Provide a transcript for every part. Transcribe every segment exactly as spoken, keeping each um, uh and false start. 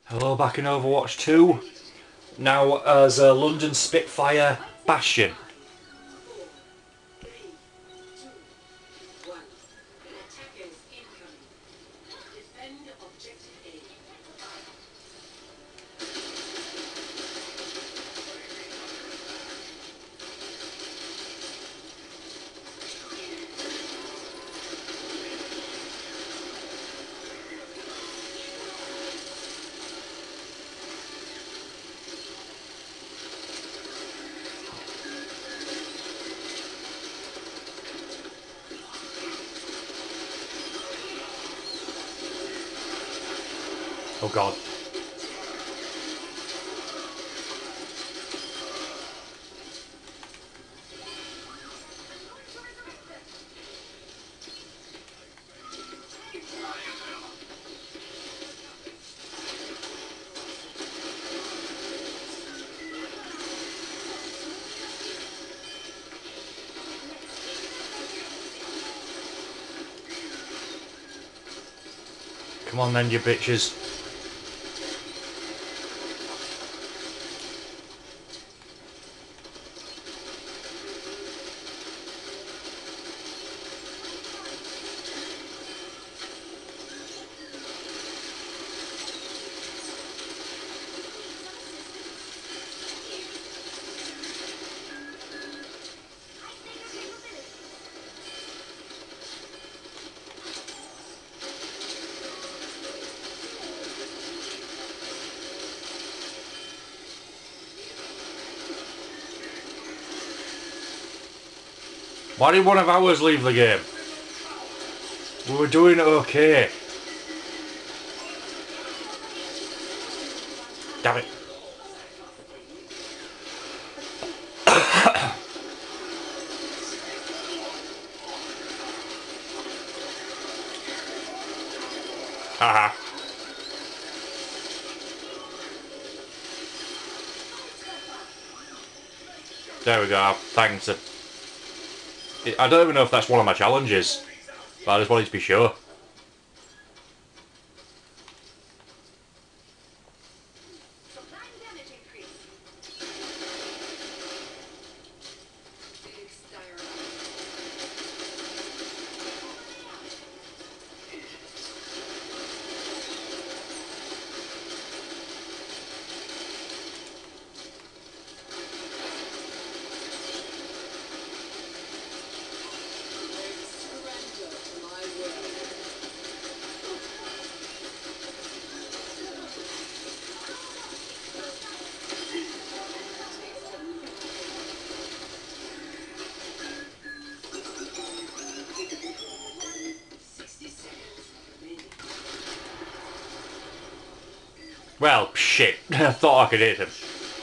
Hello, back in Overwatch two. Now as a London Spitfire Bastion. Oh god. Come on then, you bitches. Why did one of ours leave the game? We were doing okay. Damn it. Haha. There we go. Thanks. I don't even know if that's one of my challenges, but I just wanted to be sure. Well, shit. I thought I could hit him.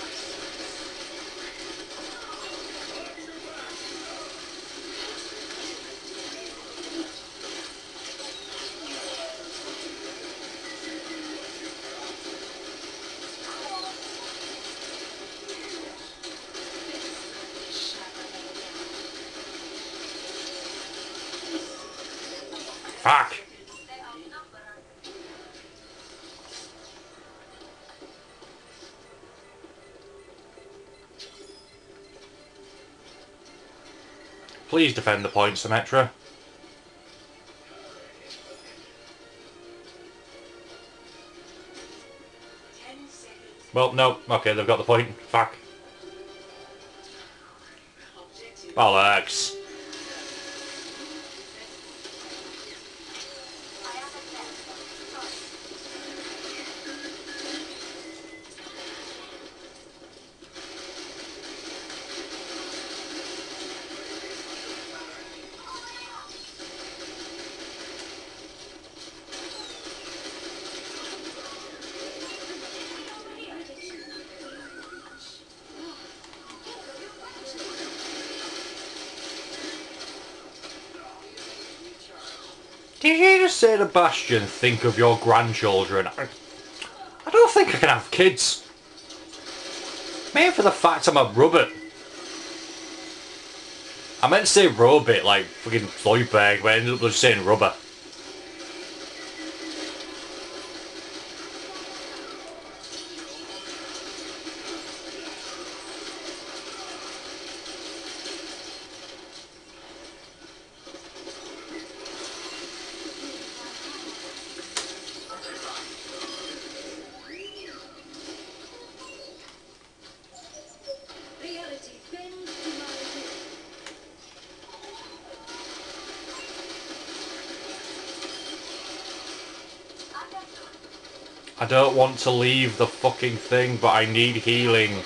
Fuck. Please defend the point, Symmetra. Well, no. Okay, they've got the point. Fuck. Bollocks. Did you just say to Bastion, think of your grandchildren? I, I don't think I can have kids. Maybe for the fact I'm a robot. I meant to say robot, like fucking Zoidberg, but I ended up just saying rubber. I don't want to leave the fucking thing, but I need healing.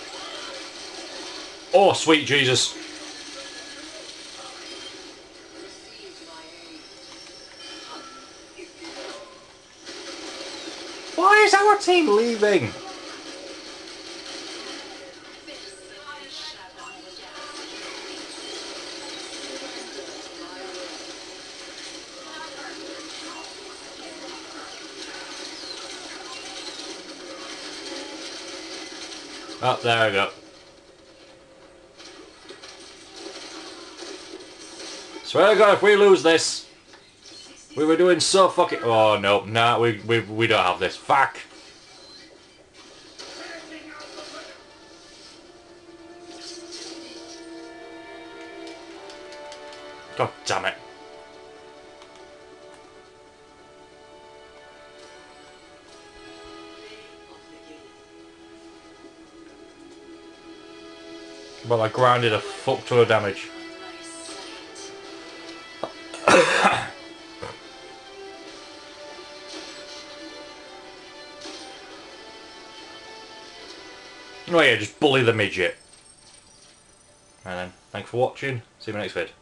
Oh, sweet Jesus. Why is our team leaving? Oh, there we go. Swear to God, if we lose this, we were doing so fucking... Oh, no. Nah, we, we, we don't have this. Fuck. God damn it. Well, I grounded a fuck ton of damage. Oh yeah, just bully the midget. And then, thanks for watching. See you in the next vid.